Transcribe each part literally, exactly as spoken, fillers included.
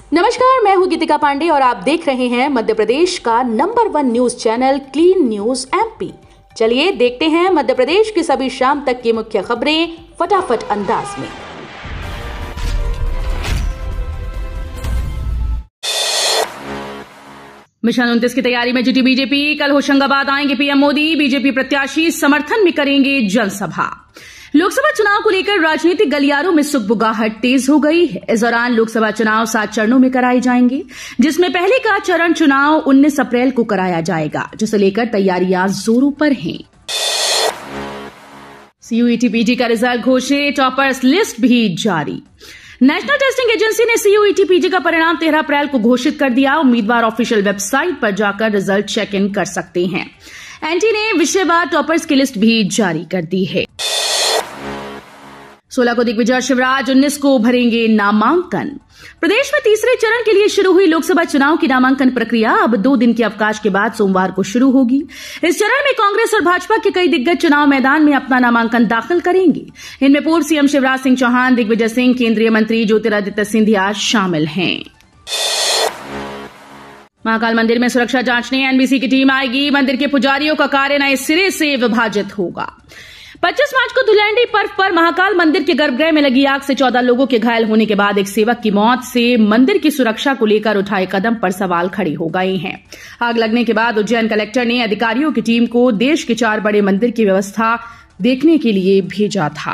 नमस्कार, मैं हूं गीतिका पांडे और आप देख रहे हैं मध्य प्रदेश का number one news channel clean news MP. चलिए देखते हैं मध्य प्रदेश की सभी शाम तक की मुख्य खबरें फटाफट अंदाज में। मिशन उनतीस की तैयारी में जुटी बीजेपी। कल होशंगाबाद आएंगे पीएम मोदी। बीजेपी प्रत्याशी समर्थन में करेंगे जनसभा। लोकसभा चुनाव को लेकर राजनीतिक गलियारों में सुगबुगाहट तेज हो गई है। इस दौरान लोकसभा चुनाव सात चरणों में कराए जाएंगे, जिसमें पहले का चरण चुनाव उन्नीस अप्रैल को कराया जाएगा, जिसे लेकर तैयारियां जोरों पर हैं। सीयूईटी पीजी का रिजल्ट घोषित, टॉपर्स लिस्ट भी जारी। नेशनल टेस्टिंग एजेंसी ने सीयूईटी पीजी का परिणाम तेरह अप्रैल को घोषित कर दिया। उम्मीदवार ऑफिशियल वेबसाइट पर जाकर रिजल्ट चेक इन कर सकते हैं। एनटी ने विषयवार टॉपर्स की लिस्ट भी जारी कर दी है। सोलह को दिग्विजय शिवराज, उन्नीस को भरेंगे नामांकन। प्रदेश में तीसरे चरण के लिए शुरू हुई लोकसभा चुनाव की नामांकन प्रक्रिया अब दो दिन के अवकाश के बाद सोमवार को शुरू होगी। इस चरण में कांग्रेस और भाजपा के कई दिग्गज चुनाव मैदान में अपना नामांकन दाखिल करेंगे। इनमें पूर्व सीएम शिवराज सिंह चौहान, दिग्विजय सिंह, केंद्रीय मंत्री ज्योतिरादित्य सिंधिया शामिल हैं। महाकाल मंदिर में सुरक्षा जांचने एनबीसी की टीम आएगी। मंदिर के पुजारियों का कार्य नए सिरे से विभाजित होगा। पच्चीस मार्च को धुलंडी पर्व पर महाकाल मंदिर के गर्भगृह में लगी आग से चौदह लोगों के घायल होने के बाद एक सेवक की मौत से मंदिर की सुरक्षा को लेकर उठाए कदम पर सवाल खड़े हो गए हैं। आग लगने के बाद उज्जैन कलेक्टर ने अधिकारियों की टीम को देश के चार बड़े मंदिर की व्यवस्था देखने के लिए भेजा था।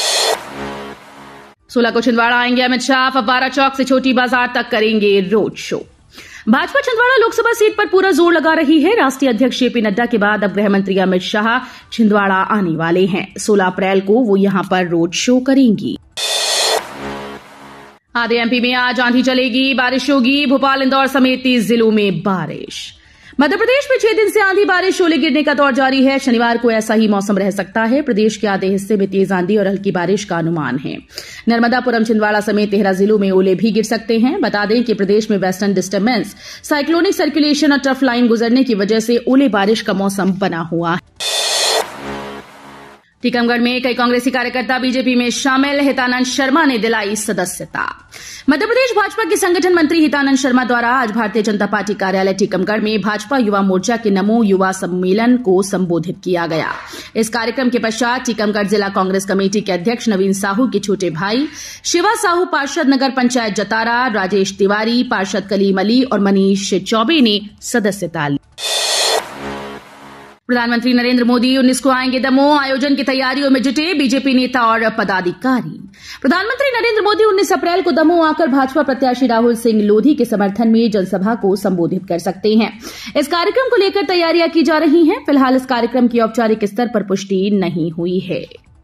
सोलह को छिंदवाड़ा आएंगे अमित शाह। फव्वारा चौक से छोटी बाजार तक करेंगे रोड शो। भाजपा छिंदवाड़ा लोकसभा सीट पर पूरा जोर लगा रही है। राष्ट्रीय अध्यक्ष जेपी नड्डा के बाद अब गृह मंत्री अमित शाह छिंदवाड़ा आने वाले हैं। सोलह अप्रैल को वो यहां पर रोड शो करेंगी। आधे एमपी में आज आंधी चलेगी, बारिश होगी। भोपाल, इंदौर समेत तीस जिलों में बारिश। मध्य प्रदेश में छह दिन से आंधी बारिश, ओले गिरने का दौर जारी है। शनिवार को ऐसा ही मौसम रह सकता है। प्रदेश के आधे हिस्से में तेज आंधी और हल्की बारिश का अनुमान है। नर्मदापुरम, छिंदवाड़ा समेत तेरह जिलों में ओले भी गिर सकते हैं। बता दें कि प्रदेश में वेस्टर्न डिस्टर्बेंस, साइक्लोनिक सर्कुलेशन और ट्रफ लाइन गुजरने की वजह से ओले बारिश का मौसम बना हुआ है। टीकमगढ़ में कई कांग्रेसी कार्यकर्ता बीजेपी में शामिल। हितानंद शर्मा ने दिलाई सदस्यता। मध्य प्रदेश भाजपा के संगठन मंत्री हितानंद शर्मा द्वारा आज भारतीय जनता पार्टी कार्यालय टीकमगढ़ में भाजपा युवा मोर्चा के नमो युवा सम्मेलन को संबोधित किया गया। इस कार्यक्रम के पश्चात टीकमगढ़ जिला कांग्रेस कमेटी के अध्यक्ष नवीन साहू के छोटे भाई शिवा साहू, पार्षद नगर पंचायत जतारा राजेश तिवारी, पार्षद कलीम अली और मनीष चौबे ने सदस्यता ली। प्रधानमंत्री नरेंद्र मोदी उन्नीस को आएंगे दमोह। आयोजन की तैयारियों में जुटे बीजेपी नेता और पदाधिकारी। प्रधानमंत्री नरेंद्र मोदी उन्नीस अप्रैल को दमोह आकर भाजपा प्रत्याशी राहुल सिंह लोधी के समर्थन में जनसभा को संबोधित कर सकते हैं। इस कार्यक्रम को लेकर तैयारियां की जा रही हैं। फिलहाल इस कार्यक्रम की औपचारिक स्तर पर पुष्टि नहीं हुई है।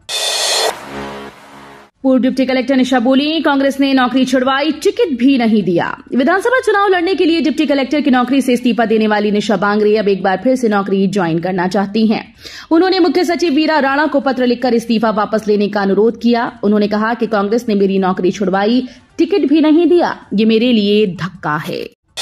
पूर्व डिप्टी कलेक्टर निशा बोली, कांग्रेस ने नौकरी छुड़वाई, टिकट भी नहीं दिया। विधानसभा चुनाव लड़ने के लिए डिप्टी कलेक्टर की नौकरी से इस्तीफा देने वाली निशा बांगरे अब एक बार फिर से नौकरी ज्वाइन करना चाहती हैं। उन्होंने मुख्य सचिव वीरा राणा को पत्र लिखकर इस्तीफा वापस लेने का अनुरोध किया। उन्होंने कहा कि कांग्रेस ने मेरी नौकरी छुड़वाई, टिकट भी नहीं दिया, ये मेरे लिए धक्का है।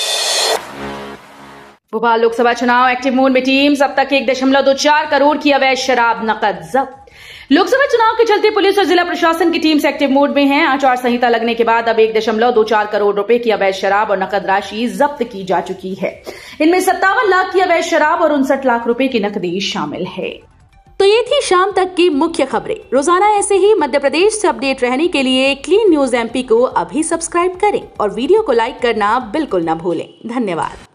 भोपाल लोकसभा चुनाव एक्टिव मोड में टीम्स। अब तक एक दशमलव दो चार करोड़ की अवैध शराब नकद जब्त। लोकसभा चुनाव के चलते पुलिस और जिला प्रशासन की टीम्स एक्टिव मोड में हैं। आचार संहिता लगने के बाद अब एक दशमलव दो चार करोड़ रुपए की अवैध शराब और नकद राशि जब्त की जा चुकी है। इनमें सत्तावन लाख की अवैध शराब और उनसठ लाख रुपए की नकदी शामिल है। तो ये थी शाम तक की मुख्य खबरें। रोजाना ऐसे ही मध्य प्रदेश से अपडेट रहने के लिए क्लीन न्यूज एमपी को अभी सब्सक्राइब करें और वीडियो को लाइक करना बिल्कुल न भूलें। धन्यवाद।